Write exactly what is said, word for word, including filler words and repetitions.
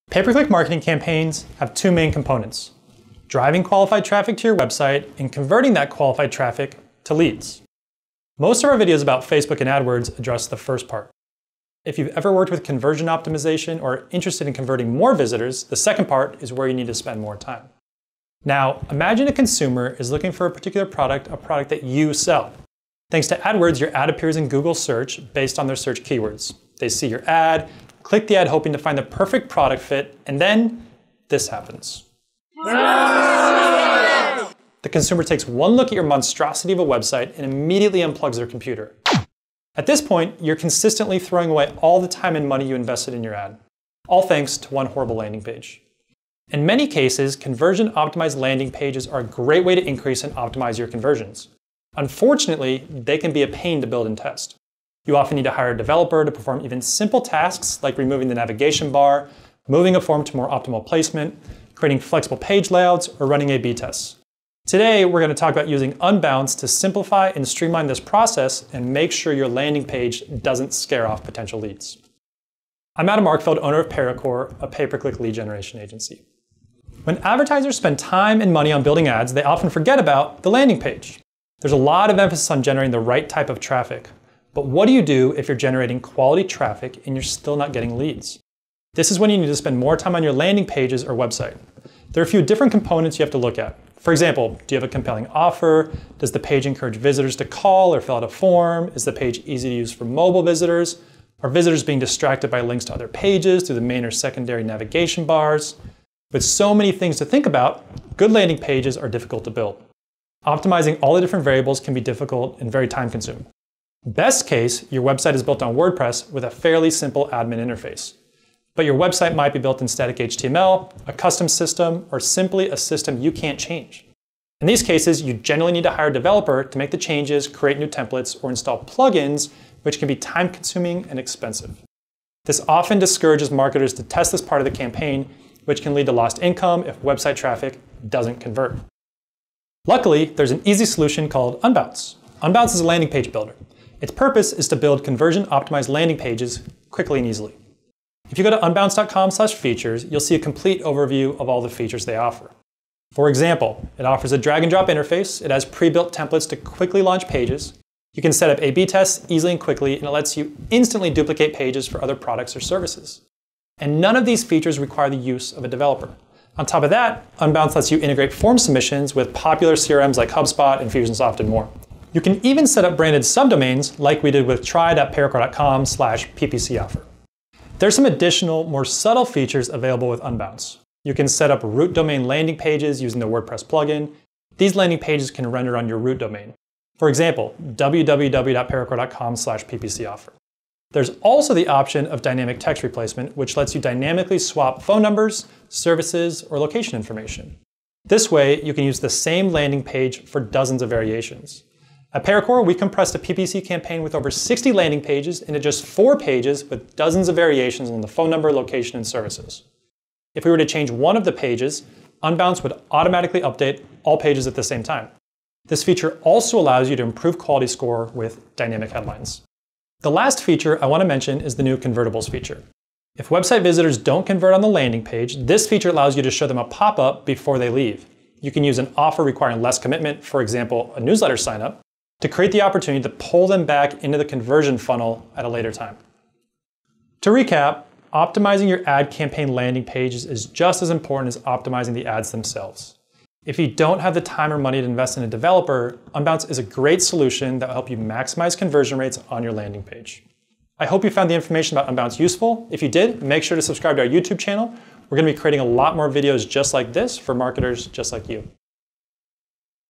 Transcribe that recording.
Pay-per-click marketing campaigns have two main components: driving qualified traffic to your website and converting that qualified traffic to leads. Most of our videos about Facebook and AdWords address the first part. If you've ever worked with conversion optimization or are interested in converting more visitors, the second part is where you need to spend more time. Now, imagine a consumer is looking for a particular product, a product that you sell. Thanks to AdWords, your ad appears in Google search based on their search keywords. They see your ad, click the ad hoping to find the perfect product fit, and then this happens. The consumer takes one look at your monstrosity of a website and immediately unplugs their computer. At this point, you're consistently throwing away all the time and money you invested in your ad, all thanks to one horrible landing page. In many cases, conversion-optimized landing pages are a great way to increase and optimize your conversions. Unfortunately, they can be a pain to build and test. You often need to hire a developer to perform even simple tasks like removing the navigation bar, moving a form to more optimal placement, creating flexible page layouts, or running A B tests. Today, we're going to talk about using Unbounce to simplify and streamline this process and make sure your landing page doesn't scare off potential leads. I'm Adam Markfeld, owner of Paracore, a pay-per-click lead generation agency. When advertisers spend time and money on building ads, they often forget about the landing page. There's a lot of emphasis on generating the right type of traffic. But what do you do if you're generating quality traffic and you're still not getting leads? This is when you need to spend more time on your landing pages or website. There are a few different components you have to look at. For example, do you have a compelling offer? Does the page encourage visitors to call or fill out a form? Is the page easy to use for mobile visitors? Are visitors being distracted by links to other pages through the main or secondary navigation bars? With so many things to think about, good landing pages are difficult to build. Optimizing all the different variables can be difficult and very time-consuming. Best case, your website is built on WordPress with a fairly simple admin interface. But your website might be built in static H T M L, a custom system, or simply a system you can't change. In these cases, you generally need to hire a developer to make the changes, create new templates, or install plugins, which can be time-consuming and expensive. This often discourages marketers to test this part of the campaign, which can lead to lost income if website traffic doesn't convert. Luckily, there's an easy solution called Unbounce. Unbounce is a landing page builder. Its purpose is to build conversion-optimized landing pages quickly and easily. If you go to unbounce dot com slash features, you'll see a complete overview of all the features they offer. For example, it offers a drag-and-drop interface, it has pre-built templates to quickly launch pages, you can set up A B tests easily and quickly, and it lets you instantly duplicate pages for other products or services. And none of these features require the use of a developer. On top of that, Unbounce lets you integrate form submissions with popular C R Ms like HubSpot, Infusionsoft, and more. You can even set up branded subdomains like we did with try dot paracore dot com slash P P C offer. There's some additional, more subtle features available with Unbounce. You can set up root domain landing pages using the WordPress plugin. These landing pages can render on your root domain. For example, w w w dot paracore dot com slash P P C offer. There's also the option of dynamic text replacement, which lets you dynamically swap phone numbers, services, or location information. This way, you can use the same landing page for dozens of variations. At Paracore, we compressed a P P C campaign with over sixty landing pages into just four pages with dozens of variations on the phone number, location, and services. If we were to change one of the pages, Unbounce would automatically update all pages at the same time. This feature also allows you to improve quality score with dynamic headlines. The last feature I want to mention is the new convertibles feature. If website visitors don't convert on the landing page, this feature allows you to show them a pop-up before they leave. You can use an offer requiring less commitment, for example, a newsletter sign-up, to create the opportunity to pull them back into the conversion funnel at a later time. To recap, optimizing your ad campaign landing pages is just as important as optimizing the ads themselves. If you don't have the time or money to invest in a developer, Unbounce is a great solution that will help you maximize conversion rates on your landing page. I hope you found the information about Unbounce useful. If you did, make sure to subscribe to our YouTube channel. We're going to be creating a lot more videos just like this for marketers just like you.